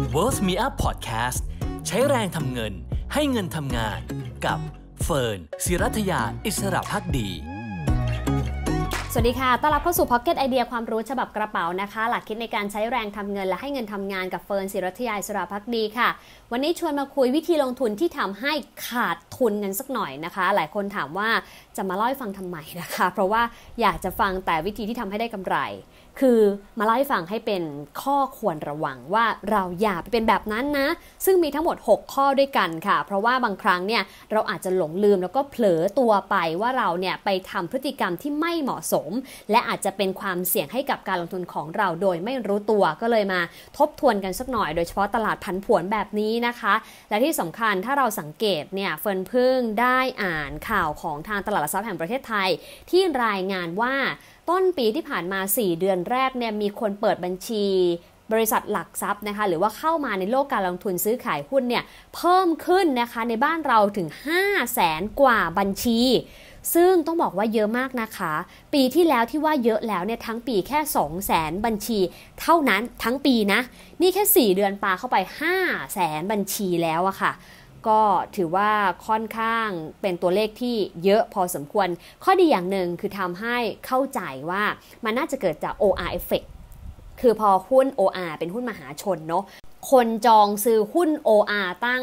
Worth Me Up Podcast ใช้แรงทำเงินให้เงินทำงานกับเฟิร์น ศิรัทยา อิสระภักดีสวัสดีค่ะต้อนรับเข้าสู่ Pocket ไอเดียความรู้ฉบับกระเป๋านะคะหลักคิดในการใช้แรงทำเงินและให้เงินทำงานกับเฟิร์น ศิรัทยา อิสระภักดีค่ะวันนี้ชวนมาคุยวิธีลงทุนที่ทำให้ขาดทุนกันสักหน่อยนะคะหลายคนถามว่าจะมาเล่าให้ฟังทำไมนะคะเพราะว่าอยากจะฟังแต่วิธีที่ทำให้ได้กำไรคือมาเล่าให้ฟังให้เป็นข้อควรระวังว่าเราอย่าไปเป็นแบบนั้นนะซึ่งมีทั้งหมด6ข้อด้วยกันค่ะเพราะว่าบางครั้งเนี่ยเราอาจจะหลงลืมแล้วก็เผลอตัวไปว่าเราเนี่ยไปทำพฤติกรรมที่ไม่เหมาะสมและอาจจะเป็นความเสี่ยงให้กับการลงทุนของเราโดยไม่รู้ตัวก็เลยมาทบทวนกันสักหน่อยโดยเฉพาะตลาดผันผวนแบบนี้นะคะและที่สำคัญถ้าเราสังเกตเนี่ยเฟิร์นเพิ่งได้อ่านข่าวของทางตลาดหลักทรัพย์แห่งประเทศไทยที่รายงานว่าต้นปีที่ผ่านมา4เดือนแรกเนี่ยมีคนเปิดบัญชีบริษัทหลักทรัพย์นะคะหรือว่าเข้ามาในโลกการลงทุนซื้อขายหุ้นเนี่ยเพิ่มขึ้นนะคะในบ้านเราถึง 500,000 กว่าบัญชีซึ่งต้องบอกว่าเยอะมากนะคะปีที่แล้วที่ว่าเยอะแล้วเนี่ยทั้งปีแค่ 200,000 บัญชีเท่านั้นทั้งปีนะนี่แค่4เดือนปาเข้าไป 500,000 บัญชีแล้วอะค่ะก็ถือว่าค่อนข้างเป็นตัวเลขที่เยอะพอสมควรข้อดีอย่างหนึ่งคือทำให้เข้าใจว่ามันน่าจะเกิดจาก OR effect คือพอหุ้น OR เป็นหุ้นมหาชนเนาะคนจองซื้อหุ้น OR ตั้ง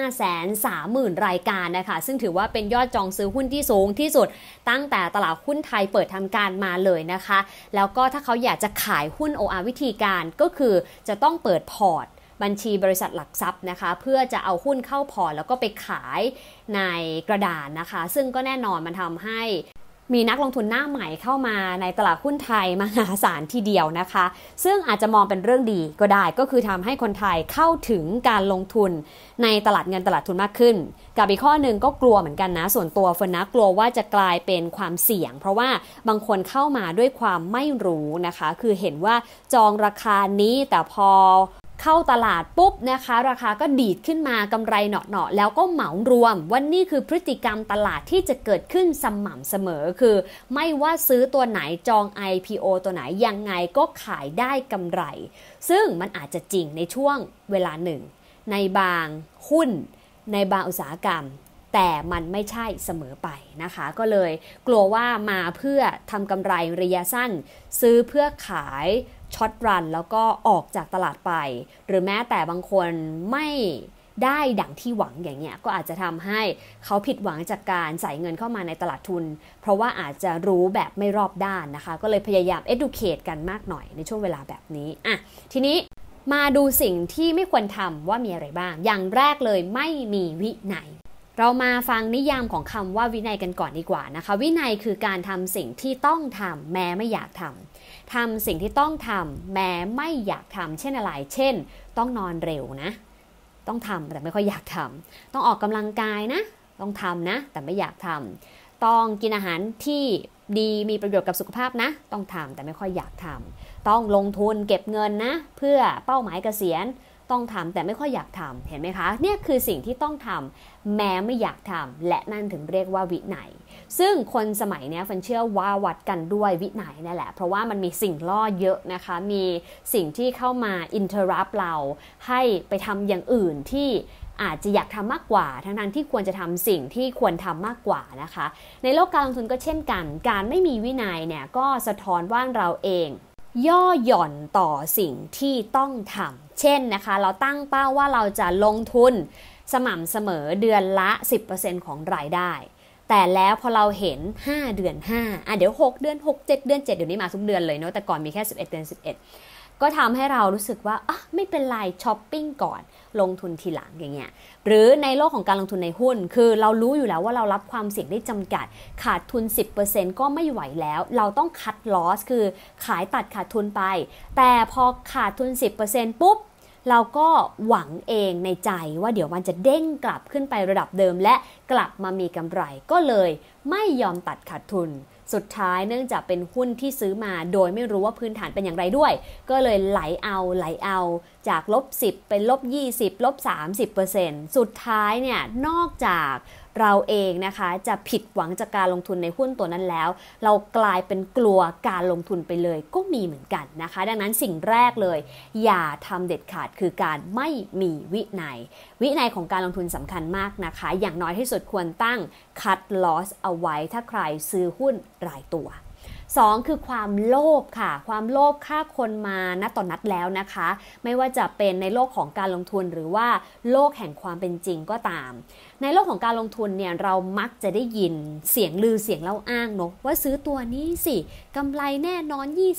530,000 รายการนะคะซึ่งถือว่าเป็นยอดจองซื้อหุ้นที่สูงที่สุดตั้งแต่ตลาดหุ้นไทยเปิดทำการมาเลยนะคะแล้วก็ถ้าเขาอยากจะขายหุ้น OR วิธีการก็คือจะต้องเปิดพอร์ตบัญชีบริษัทหลักทรัพย์นะคะเพื่อจะเอาหุ้นเข้าพอร์ตแล้วก็ไปขายในกระดานนะคะซึ่งก็แน่นอนมันทำให้มีนักลงทุนหน้าใหม่เข้ามาในตลาดหุ้นไทยมหาศาลทีเดียวนะคะซึ่งอาจจะมองเป็นเรื่องดีก็ได้ก็คือทำให้คนไทยเข้าถึงการลงทุนในตลาดเงินตลาดทุนมากขึ้นกับอีกข้อหนึ่งก็กลัวเหมือนกันนะส่วนตัวเฟิร์นนะกลัวว่าจะกลายเป็นความเสี่ยงเพราะว่าบางคนเข้ามาด้วยความไม่รู้นะคะคือเห็นว่าจองราคานี้แต่พอเข้าตลาดปุ๊บนะคะราคาก็ดีดขึ้นมากำไรเหนาะๆแล้วก็เหมารวมวันนี้คือพฤติกรรมตลาดที่จะเกิดขึ้นสม่ำเสมอคือไม่ว่าซื้อตัวไหนจอง IPO ตัวไหนยังไงก็ขายได้กำไรซึ่งมันอาจจะจริงในช่วงเวลาหนึ่งในบางหุ้นในบางอุตสาหกรรมแต่มันไม่ใช่เสมอไปนะคะก็เลยกลัวว่ามาเพื่อทำกำไรระยะสั้นซื้อเพื่อขายช็อตรันแล้วก็ออกจากตลาดไปหรือแม้แต่บางคนไม่ได้ดังที่หวังอย่างเงี้ยก็อาจจะทำให้เขาผิดหวังจากการใส่เงินเข้ามาในตลาดทุนเพราะว่าอาจจะรู้แบบไม่รอบด้านนะคะก็เลยพยายาม educate กันมากหน่อยในช่วงเวลาแบบนี้อ่ะทีนี้มาดูสิ่งที่ไม่ควรทำว่ามีอะไรบ้างอย่างแรกเลยไม่มีวินัยเรามาฟังนิยามของคำว่าวินัยกันก่อนดีกว่านะคะวินัยคือการทำสิ่งที่ต้องทำแม้ไม่อยากทำสิ่งที่ต้องทำแม้ไม่อยากทำเช่นอะไรเช่นต้องนอนเร็วนะต้องทำแต่ไม่ค่อยอยากทำต้องออกกำลังกายนะต้องทำนะแต่ไม่อยากทำต้องกินอาหารที่ดีมีประโยชน์กับสุขภาพนะต้องทำแต่ไม่ค่อยอยากทำต้องลงทุนเก็บเงินนะเพื่อเป้าหมายเกษียณต้องทำแต่ไม่ค่อยอยากทำเห็นไหมคะเนี่ยคือสิ่งที่ต้องทำแม้ไม่อยากทำและนั่นถึงเรียกว่าวินัยซึ่งคนสมัยนี้ฟันเชื่อว่าวัดกันด้วยวินัยนั่นแหละเพราะว่ามันมีสิ่งล่อเยอะนะคะมีสิ่งที่เข้ามา interrupt เราให้ไปทำอย่างอื่นที่อาจจะอยากทำมากกว่าทั้งที่ควรจะทำสิ่งที่ควรทำมากกว่านะคะในโลกการลงทุนก็เช่นกันการไม่มีวินัยเนี่ยก็สะท้อนว่าเราเองย่อหย่อนต่อสิ่งที่ต้องทำเช่นนะคะเราตั้งเป้าว่าเราจะลงทุนสม่ำเสมอเดือนละ 10% ของรายได้แต่แล้วพอเราเห็น5เดือน5เดี๋ยว6เดือน6 7เดือน7เดี๋ยวนี้มาทุกเดือนเลยเนาะแต่ก่อนมีแค่11เดือน11ก็ทำให้เรารู้สึกว่าไม่เป็นไรช้อปปิ้งก่อนลงทุนทีหลังอย่างเงี้ยหรือในโลกของการลงทุนในหุ้นคือเรารู้อยู่แล้วว่าเรารับความเสี่ยงได้จำกัดขาดทุน 10% ก็ไม่ไหวแล้วเราต้องคัดลอสคือขายตัดขาดทุนไปแต่พอขาดทุน 10% ปุ๊บเราก็หวังเองในใจว่าเดี๋ยวมันจะเด้งกลับขึ้นไประดับเดิมและกลับมามีกำไรก็เลยไม่ยอมตัดขาดทุนสุดท้ายเนื่องจากเป็นหุ้นที่ซื้อมาโดยไม่รู้ว่าพื้นฐานเป็นอย่างไรด้วยก็เลยไหลเอาจาก-10เป็น-20 -30% สุดท้ายเนี่ยนอกจากเราเองนะคะจะผิดหวังจากการลงทุนในหุ้นตัวนั้นแล้วเรากลายเป็นกลัวการลงทุนไปเลยก็มีเหมือนกันนะคะดังนั้นสิ่งแรกเลยอย่าทำเด็ดขาดคือการไม่มีวินัยของการลงทุนสำคัญมากนะคะอย่างน้อยที่สุดควรตั้ง cut loss เอาไว้ถ้าใครซื้อหุ้นรายตัว2คือความโลภค่ะความโลภฆ่าคนมาณต่อนัดแล้วนะคะไม่ว่าจะเป็นในโลกของการลงทุนหรือว่าโลกแห่งความเป็นจริงก็ตามในโลกของการลงทุนเนี่ยเรามักจะได้ยินเสียงลือเสียงเล่าอ้างเนาะว่าซื้อตัวนี้สิกำไรแน่นอน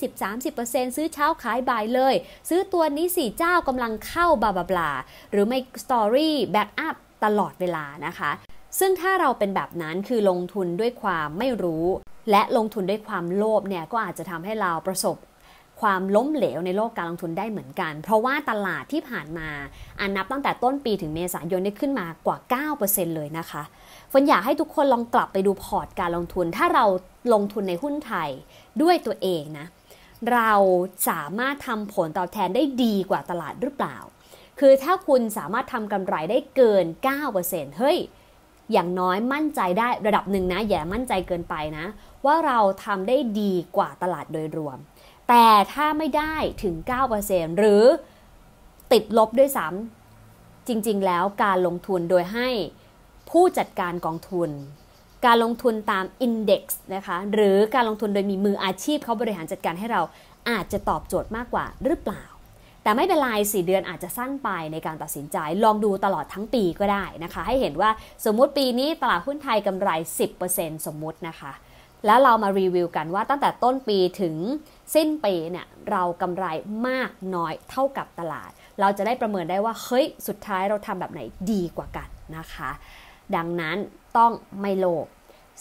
20-30% ซื้อเช้าขายบ่ายเลยซื้อตัวนี้สิเจ้ากำลังเข้าบลาบลาหรือไม่สตอรี่แบ็กอัพตลอดเวลานะคะซึ่งถ้าเราเป็นแบบนั้นคือลงทุนด้วยความไม่รู้และลงทุนด้วยความโลภเนี่ยก็อาจจะทำให้เราประสบความล้มเหลวในโลกการลงทุนได้เหมือนกันเพราะว่าตลาดที่ผ่านมานับตั้งแต่ต้นปีถึงเมษายนได้ขึ้นมากว่า 9% เลยนะคะฝนอยากให้ทุกคนลองกลับไปดูพอร์ตการลงทุนถ้าเราลงทุนในหุ้นไทยด้วยตัวเองนะเราสามารถทำผลตอบแทนได้ดีกว่าตลาดหรือเปล่าคือถ้าคุณสามารถทำกำไรได้เกิน 9% เฮ้ยอย่างน้อยมั่นใจได้ระดับหนึ่งนะอย่ามั่นใจเกินไปนะว่าเราทำได้ดีกว่าตลาดโดยรวมแต่ถ้าไม่ได้ถึง 9% หรือติดลบด้วยซ้ำจริงๆแล้วการลงทุนโดยให้ผู้จัดการกองทุนการลงทุนตาม Index นะคะหรือการลงทุนโดยมีมืออาชีพเขาบริหารจัดการให้เราอาจจะตอบโจทย์มากกว่าหรือเปล่าแต่ไม่เป็นไร4 เดือนอาจจะสั้นไปในการตัดสินใจลองดูตลอดทั้งปีก็ได้นะคะให้เห็นว่าสมมุติปีนี้ตลาดหุ้นไทยกำไร 10% สมมุตินะคะแล้วเรามารีวิวกันว่าตั้งแต่ต้นปีถึงสิ้นปีเนี่ยเรากำไรมากน้อยเท่ากับตลาดเราจะได้ประเมินได้ว่าเฮ้ยสุดท้ายเราทำแบบไหนดีกว่ากันนะคะดังนั้นต้องไม่โลภ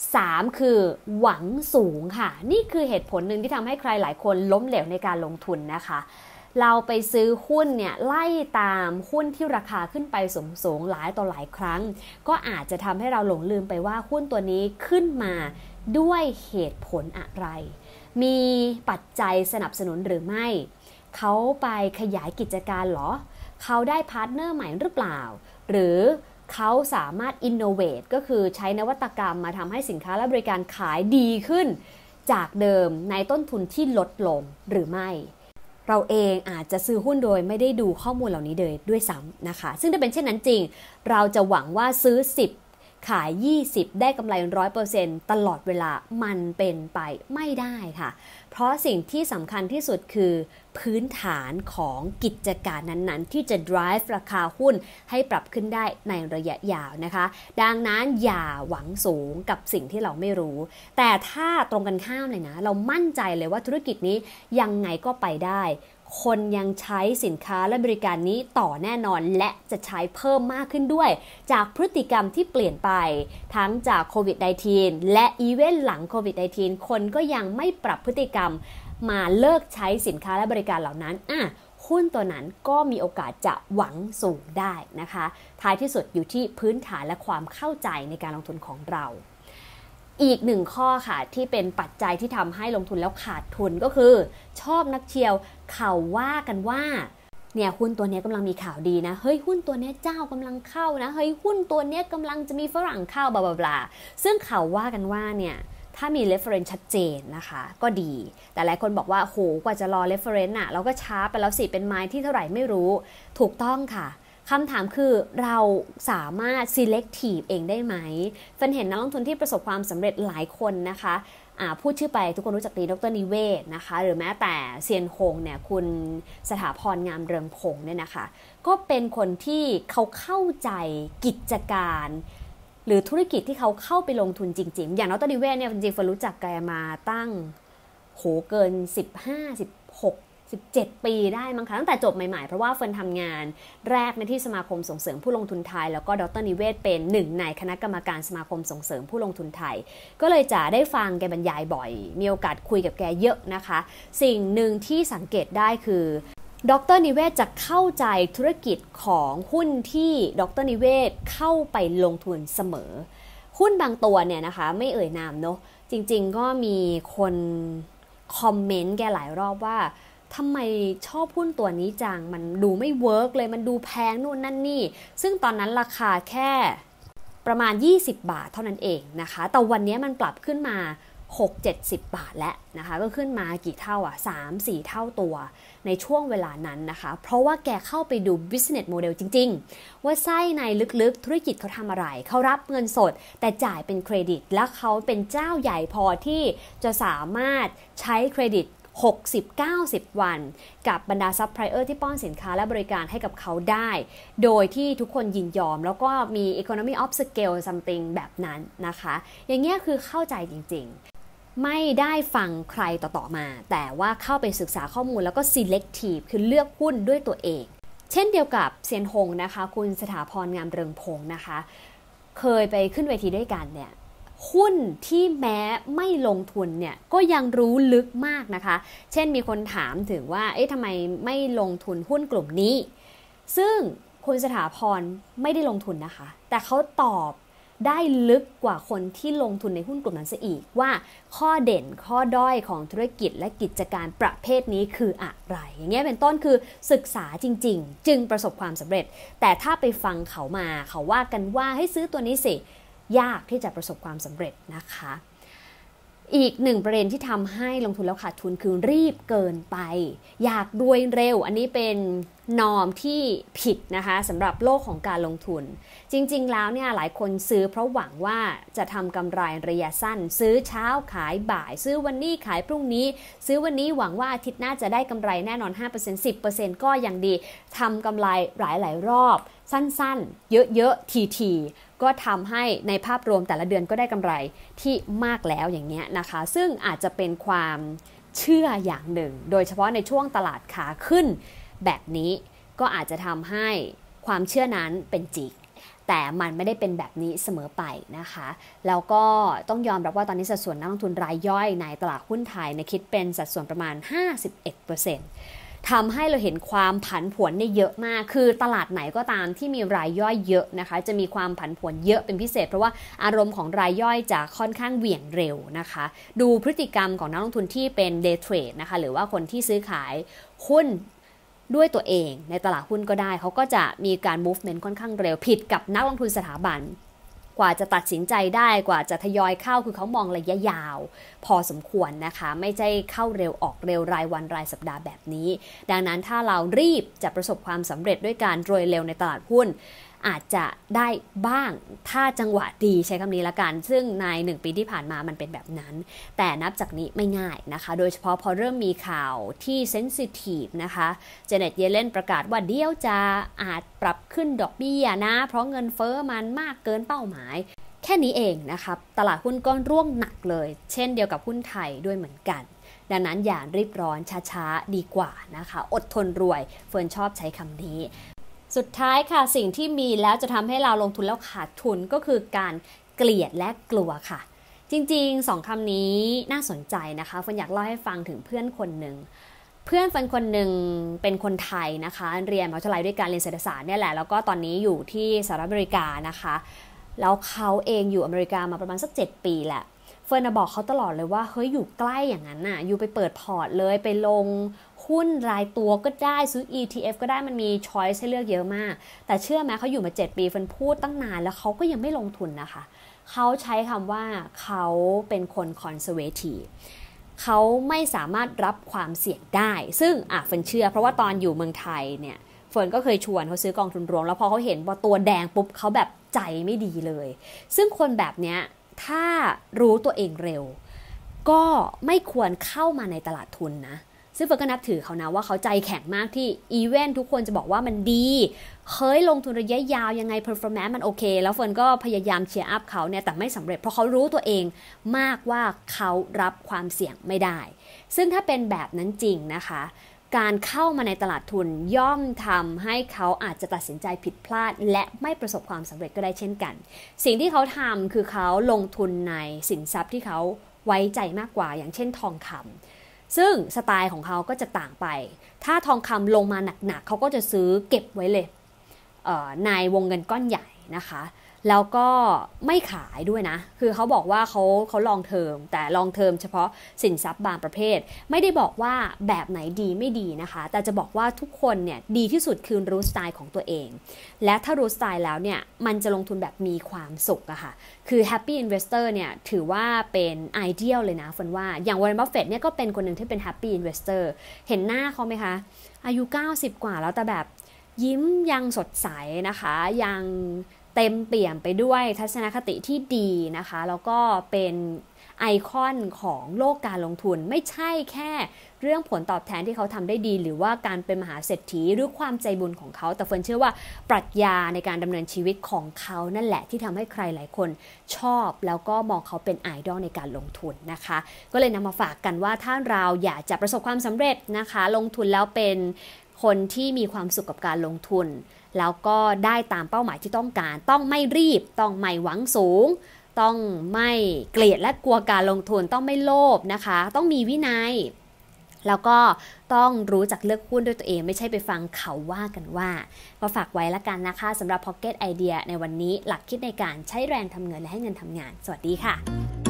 3คือหวังสูงค่ะนี่คือเหตุผลหนึ่งที่ทำให้ใครหลายคนล้มเหลวในการลงทุนนะคะเราไปซื้อหุ้นเนี่ยไล่ตามหุ้นที่ราคาขึ้นไปสูงหลายต่อหลายครั้งก็อาจจะทำให้เราหลงลืมไปว่าหุ้นตัวนี้ขึ้นมาด้วยเหตุผลอะไรมีปัจจัยสนับสนุนหรือไม่เขาไปขยายกิจการหรอเขาได้พาร์ทเนอร์ใหม่หรือเปล่าหรือเขาสามารถ innovate ก็คือใช้นวัตกรรมมาทำให้สินค้าและบริการขายดีขึ้นจากเดิมในต้นทุนที่ลดลงหรือไม่เราเองอาจจะซื้อหุ้นโดยไม่ได้ดูข้อมูลเหล่านี้เลยด้วยซ้ำนะคะซึ่งถ้าเป็นเช่นนั้นจริงเราจะหวังว่าซื้อ10ขาย20ได้กำไร 100% ตลอดเวลามันเป็นไปไม่ได้ค่ะเพราะสิ่งที่สำคัญที่สุดคือพื้นฐานของกิจการนั้นๆที่จะ drive ราคาหุ้นให้ปรับขึ้นได้ในระยะยาวนะคะดังนั้นอย่าหวังสูงกับสิ่งที่เราไม่รู้แต่ถ้าตรงกันข้ามเลยนะเรามั่นใจเลยว่าธุรกิจนี้ยังไงก็ไปได้คนยังใช้สินค้าและบริการนี้ต่อแน่นอนและจะใช้เพิ่มมากขึ้นด้วยจากพฤติกรรมที่เปลี่ยนไปทั้งจากโควิด -19 และอีเวนต์หลังโควิด -19 คนก็ยังไม่ปรับพฤติกรรมมาเลิกใช้สินค้าและบริการเหล่านั้นหุ้นตัวนั้นก็มีโอกาสจะหวังสูงได้นะคะท้ายที่สุดอยู่ที่พื้นฐานและความเข้าใจในการลงทุนของเราอีกหนึ่งข้อค่ะที่เป็นปัจจัยที่ทำให้ลงทุนแล้วขาดทุนก็คือชอบนักเชียวข่าวว่ากันว่าเนี่ยหุ้นตัวนี้กำลังมีข่าวดีนะเฮ้ยหุ้นตัวนี้เจ้ากำลังเข้านะเฮ้ยหุ้นตัวนี้กำลังจะมีฝรั่งเข้าบลาบลาซึ่งข่าวว่ากันว่าเนี่ยถ้ามี reference ชัดเจนนะคะก็ดีแต่หลายคนบอกว่าโหกว่าจะรอ reference เราก็ช้าไปแล้วสิเป็นไม้ที่เท่าไหร่ไม่รู้ถูกต้องค่ะคำถามคือเราสามารถ selective เองได้ไหมเฟิร์นเห็นนักลงทุนที่ประสบความสำเร็จหลายคนนะคะพูดชื่อไปทุกคนรู้จักดีดร.นิเวศนะคะหรือแม้แต่เซียนฮงเนี่ยคุณสถาพรงามเรืองพงษ์เนี่ยนะคะก็เป็นคนที่เขาเข้าใจกิจการหรือธุรกิจที่เขาเข้าไปลงทุนจริงๆอย่างดร.นิเวศเนี่ยจริงๆเฟิร์นรู้จักแกมาตั้งเกิน17 ปีได้มั้งคะตั้งแต่จบใหม่ๆเพราะว่าเฟิร์นทำงานแรกในที่สมาคมส่งเสริมผู้ลงทุนไทยแล้วก็ดร.นิเวศเป็นหนึ่งในคณะกรรมการสมาคมส่งเสริมผู้ลงทุนไทยก็เลยจะได้ฟังแกบรรยายบ่อยมีโอกาสคุยกับแกเยอะนะคะสิ่งหนึ่งที่สังเกตได้คือดร.นิเวศจะเข้าใจธุรกิจของหุ้นที่ดร.นิเวศเข้าไปลงทุนเสมอหุ้นบางตัวเนี่ยนะคะไม่เอ่ยนามเนาะจริงๆก็มีคนคอมเมนต์แกหลายรอบว่าทำไมชอบหุ้นตัวนี้จังมันดูไม่เวิร์กเลยมันดูแพงนู่นนั่นนี่ซึ่งตอนนั้นราคาแค่ประมาณ20 บาทเท่านั้นเองนะคะแต่วันนี้มันปรับขึ้นมา6-70 บาทแล้วนะคะก็ขึ้นมากี่เท่า3-4 เท่าตัวในช่วงเวลานั้นนะคะเพราะว่าแกเข้าไปดู business model จริงๆว่าไส้ในลึกๆธุรกิจเขาทำอะไรเขารับเงินสดแต่จ่ายเป็นเครดิตและเขาเป็นเจ้าใหญ่พอที่จะสามารถใช้เครดิต60-90 วันกับบรรดาซัพพลายเออร์ที่ป้อนสินค้าและบริการให้กับเขาได้โดยที่ทุกคนยินยอมแล้วก็มี economy of scale something แบบนั้นนะคะอย่างเงี้ยคือเข้าใจจริงๆไม่ได้ฟังใครต่อมาแต่ว่าเข้าไปศึกษาข้อมูลแล้วก็ selective คือเลือกหุ้นด้วยตัวเองเช่นเดียวกับเซียนฮงนะคะคุณสถาพรงามเรืองพงศ์นะคะเคยไปขึ้นเวทีด้วยกันเนี่ยหุ้นที่แม้ไม่ลงทุนเนี่ยก็ยังรู้ลึกมากนะคะเช่นมีคนถามถึงว่าทำไมไม่ลงทุนหุ้นกลุ่มนี้ซึ่งคุณสถาพรไม่ได้ลงทุนนะคะแต่เขาตอบได้ลึกกว่าคนที่ลงทุนในหุ้นกลุ่มนั้นซะอีกว่าข้อเด่นข้อด้อยของธุรกิจและกิจการประเภทนี้คืออะไรอย่างเงี้ยเป็นต้นคือศึกษาจริงๆจึงประสบความสำเร็จแต่ถ้าไปฟังเขามาเขาว่ากันว่าให้ซื้อตัวนี้สิยากที่จะประสบความสำเร็จนะคะอีกหนึ่งประเด็นที่ทำให้ลงทุนแล้วขาดทุนคือรีบเกินไปอยากรวยเร็วอันนี้เป็นนอร์มที่ผิดนะคะสำหรับโลกของการลงทุนจริงๆแล้วเนี่ยหลายคนซื้อเพราะหวังว่าจะทำกำไรระยะสั้นซื้อเช้าขายบ่ายซื้อวันนี้ขายพรุ่งนี้ซื้อวันนี้หวังว่าอาทิตย์หน้าจะได้กำไรแน่นอน 5% 10% ก็ยังดีทำกำไรหลายๆรอบสั้นๆเยอะๆทีๆก็ทำให้ในภาพรวมแต่ละเดือนก็ได้กำไรที่มากแล้วอย่างเงี้ยนะคะซึ่งอาจจะเป็นความเชื่ออย่างหนึ่งโดยเฉพาะในช่วงตลาดขาขึ้นแบบนี้ก็อาจจะทำให้ความเชื่อนั้นเป็นจริงแต่มันไม่ได้เป็นแบบนี้เสมอไปนะคะแล้วก็ต้องยอมรับว่าตอนนี้สัดส่วนนักลงทุนรายย่อยในตลาดหุ้นไทยคิดเป็นสัดส่วนประมาณ 51%ทำให้เราเห็นความผันผวนเยอะมากคือตลาดไหนก็ตามที่มีรายย่อยเยอะนะคะจะมีความผันผวนเยอะเป็นพิเศษเพราะว่าอารมณ์ของรายย่อยจะค่อนข้างเหวี่ยงเร็วนะคะดูพฤติกรรมของนักลงทุนที่เป็น day trade นะคะหรือว่าคนที่ซื้อขายหุ้นด้วยตัวเองในตลาดหุ้นก็ได้เขาก็จะมีการ movement ค่อนข้างเร็วผิดกับนักลงทุนสถาบันกว่าจะตัดสินใจได้กว่าจะทยอยเข้าคือเขามองระยะยาวพอสมควรนะคะไม่ใช่เข้าเร็วออกเร็วรายวันรายสัปดาห์แบบนี้ดังนั้นถ้าเรารีบจะประสบความสำเร็จด้วยการรวยเร็วในตลาดหุ้นอาจจะได้บ้างถ้าจังหวะดีใช้คำนี้ละกันซึ่งใน1 ปีที่ผ่านมามันเป็นแบบนั้นแต่นับจากนี้ไม่ง่ายนะคะโดยเฉพาะพอเริ่มมีข่าวที่เซนซิทีฟนะคะเจเน็ตเยเลนประกาศว่าเดี๋ยวจะอาจปรับขึ้นดอกเบี้ยนะเพราะเงินเฟ้อมันมากเกินเป้าหมายแค่นี้เองนะครับตลาดหุ้นก็ร่วงหนักเลยเช่นเดียวกับหุ้นไทยด้วยเหมือนกันดังนั้นอย่ารีบร้อนช้าๆดีกว่านะคะอดทนรวยเฟิร์นชอบใช้คำนี้สุดท้ายค่ะสิ่งที่มีแล้วจะทำให้เราลงทุนแล้วขาดทุนก็คือการเกลียดและกลัวค่ะจริงๆ2 คำนี้น่าสนใจนะคะเฟิร์นอยากเล่าให้ฟังถึงเพื่อนคนหนึ่งเพื่อนเฟิร์นคนหนึ่งเป็นคนไทยนะคะเรียนมหาวิทยาลัยด้วยการเรียนเศรษฐศาสตร์เนี่ยแหละแล้วก็ตอนนี้อยู่ที่สหรัฐอเมริกานะคะแล้วเขาเองอยู่อเมริกามาประมาณสัก7 ปีแหละเฟิร์นบอกเขาตลอดเลยว่าเฮ้ยอยู่ใกล้อย่างนั้นน่ะอยู่ไปเปิดพอร์ตเลยไปลงหุ้นรายตัวก็ได้ซื้อ ETF ก็ได้มันมี choice ให้เลือกเยอะมากแต่เชื่อไหมเขาอยู่มา7 ปีเฟิร์นพูดตั้งนานแล้วเขาก็ยังไม่ลงทุนนะคะเขาใช้คำว่าเขาเป็นคน conservative เขาไม่สามารถรับความเสี่ยงได้ซึ่งเฟิร์นเชื่อเพราะว่าตอนอยู่เมืองไทยเนี่ยเฟิร์นก็เคยชวนเขาซื้อกองทุนรวมแล้วพอเขาเห็นว่าตัวแดงปุ๊บเขาแบบใจไม่ดีเลยซึ่งคนแบบเนี้ยถ้ารู้ตัวเองเร็วก็ไม่ควรเข้ามาในตลาดทุนนะซึ่งเฟิร์นก็นับถือเขานะว่าเขาใจแข็งมากที่อีเวนต์ทุกคนจะบอกว่ามันดีเคยลงทุนระยะยาวยังไง performance มันโอเคแล้วเฟิร์นก็พยายามเชียร์อัพเขาเนี่ยแต่ไม่สำเร็จเพราะเขารู้ตัวเองมากว่าเขารับความเสี่ยงไม่ได้ซึ่งถ้าเป็นแบบนั้นจริงนะคะการเข้ามาในตลาดทุนย่อมทำให้เขาอาจจะตัดสินใจผิดพลาดและไม่ประสบความสำเร็จก็ได้เช่นกันสิ่งที่เขาทำคือเขาลงทุนในสินทรัพย์ที่เขาไว้ใจมากกว่าอย่างเช่นทองคำซึ่งสไตล์ของเขาก็จะต่างไปถ้าทองคำลงมาหนักๆเขาก็จะซื้อเก็บไว้เลยในวงเงินก้อนใหญ่นะคะแล้วก็ไม่ขายด้วยนะคือเขาบอกว่าเขาลองเทอมแต่ลองเทอมเฉพาะสินทรัพย์บางประเภทไม่ได้บอกว่าแบบไหนดีไม่ดีนะคะแต่จะบอกว่าทุกคนเนี่ยดีที่สุดคือรู้สไตล์ของตัวเองและถ้ารู้สไตล์แล้วเนี่ยมันจะลงทุนแบบมีความสุขอะค่ะคือ Happy Investor เนี่ยถือว่าเป็นไอเดียลเลยนะฝนว่าอย่าง Warren Buffett เนี่ยก็เป็นคนหนึ่งที่เป็น Happy Investor เห็นหน้าเขาไหมคะอายุ90กว่าแล้วแต่แบบยิ้มยังสดใสนะคะยังเต็มเปี่ยมไปด้วยทัศนคติที่ดีนะคะแล้วก็เป็นไอคอนของโลกการลงทุนไม่ใช่แค่เรื่องผลตอบแทนที่เขาทำได้ดีหรือว่าการเป็นมหาเศรษฐีหรือความใจบุญของเขาแต่เฟิร์นเชื่อว่าปรัชญาในการดำเนินชีวิตของเขานั่นแหละที่ทำให้ใครหลายคนชอบแล้วก็มองเขาเป็นไอดอลในการลงทุนนะคะก็เลยนำมาฝากกันว่าถ้าเราอยากจะประสบความสำเร็จนะคะลงทุนแล้วเป็นคนที่มีความสุขกับการลงทุนแล้วก็ได้ตามเป้าหมายที่ต้องการต้องไม่รีบต้องไม่หวังสูงต้องไม่เกลียดและกลัวการลงทุนต้องไม่โลภนะคะต้องมีวินัยแล้วก็ต้องรู้จักเลือกหุ้นด้วยตัวเองไม่ใช่ไปฟังเขาว่ากันว่าก็ฝากไว้ละกันนะคะสำหรับ Pocket Idea ในวันนี้หลักคิดในการใช้แรงทำเงินและให้เงินทำงานสวัสดีค่ะ